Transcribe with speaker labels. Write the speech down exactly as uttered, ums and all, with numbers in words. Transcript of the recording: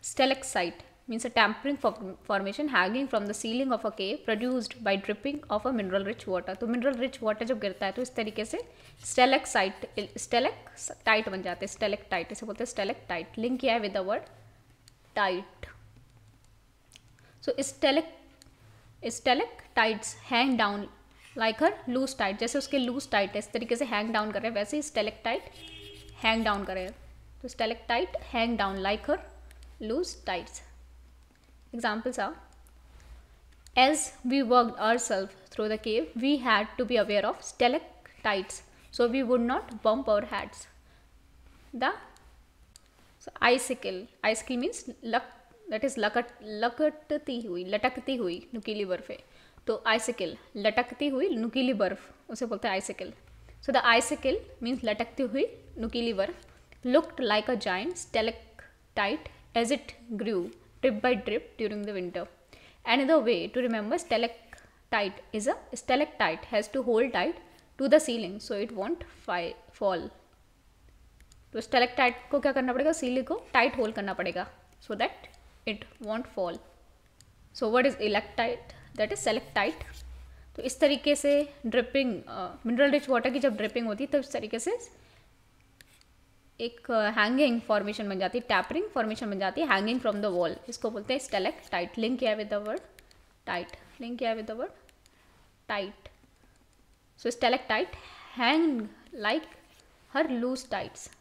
Speaker 1: Stalactite means a tapering formation hanging from the ceiling of a cave produced by dripping of a mineral rich water. तो mineral rich water जब गिरता है तो इस तरीके से stalactite stalactite बन जाते हैं, stalactite इसे बोलते हैं stalactite. लिंक किया है with the word tite. So stalac stalactites hang down like her loose tide. जैसे उसके loose tide है इस तरीके से hang down कर रहे हैं, वैसे ही stalactite hang down कर रहे हैं. तो stalactite hang down like her loose tides. Examples are, as we worked ourselves through the cave, we had to be aware of stalactites so we would not bump our heads. The so icicle, icicle means लक that is लकट लकटती हुई, लटकती हुई नुकीली बर्फ है. तो icicle लटकती हुई नुकीली बर्फ, उसे बोलते हैं icicle. So the icicle means लटकती हुई नुकीली बर्फ looked like a giant stalactite as it grew drip by drip during the winter. Another way to remember stalactite is a stalactite has to hold tight to the ceiling so it won't fall. तो stalactite को क्या करना पड़ेगा, ceiling को tight hold करना पड़ेगा so that it won't fall. So what is stalactite? That is stalactite. तो इस तरीके से ड्रिपिंग मिनरल रिच वाटर की जब ड्रिपिंग होती है तो इस तरीके से एक हैंगिंग फॉर्मेशन बन जाती है, टैपरिंग फॉर्मेशन बन जाती है हैंगिंग फ्रॉम द वॉल. इसको बोलते हैं स्टेलेक्टाइट. लिंक किया है with the word tight. Link किया है with the word tight. So stalactite hang like her loose tights.